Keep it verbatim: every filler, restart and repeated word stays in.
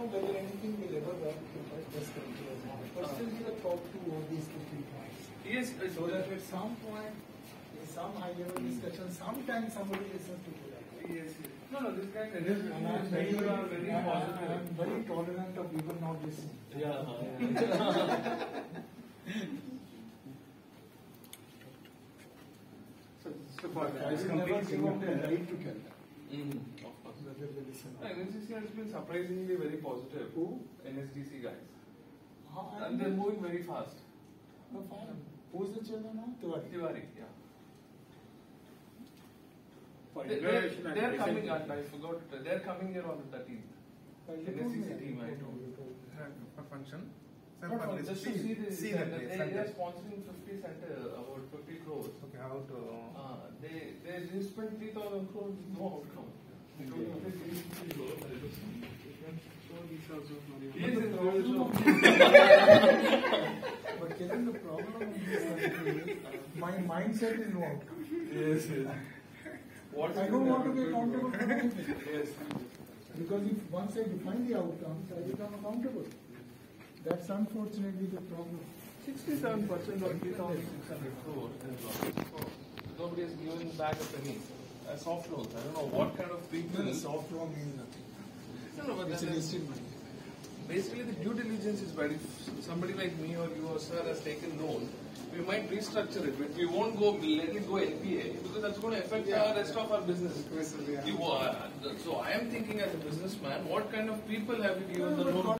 know whether anything will ever work to press control or not. But still, you have talked to all these two, three points. Yes, so that at some point, in some high-level discussion, sometimes somebody listens to that. Yes, yes. No, no, this kind of And I'm very, very, very I'm, positive. I'm very tolerant of people not listening. Yeah. so, so for I will never give up the right to tell them. Mm-hmm. Of course. Whether they listen or N not. S D C has been surprisingly very positive. Who? N S D C guys. Ah, And they're moving very fast. No, fine. Who's the chairman now? Tiwari. Tiwari, yeah. For They, innovation they're, and they're coming, research. I forgot, they're coming here on the thirteenth. Well, you N S told D C me, team, you I told told me, you. you told me. A function. Some No, no, public- just to see the see the center. place. They, center. they're sponsoring fifty center, about fifty crores. Okay, how to? Uh, they, they, they spent three thousand crores with no outcome. I told you, okay, three fifty crores, I just- Yes, But the it's problem also- of But Kiran, the problem of this country is my mindset is no outcome. Yes, yes. What I don't want to be accountable for anything. Yes. Because if once I define the outcomes, I become accountable. That's unfortunately the problem. Sixty-seven percent of three thousand six hundred crores is lost. Nobody has given back a penny. Uh, soft loans. I don't know what kind of people. No, soft law means nothing. No, no, but It's a then- listed money. Basically, the due diligence is bad. If somebody like me or you or sir has taken loan, we might restructure it, but we won't go let it go N P A because that's going to affect Yeah. the rest of our business. Yeah. You, uh, so I am thinking as a businessman, what kind of people have you given No, the but loan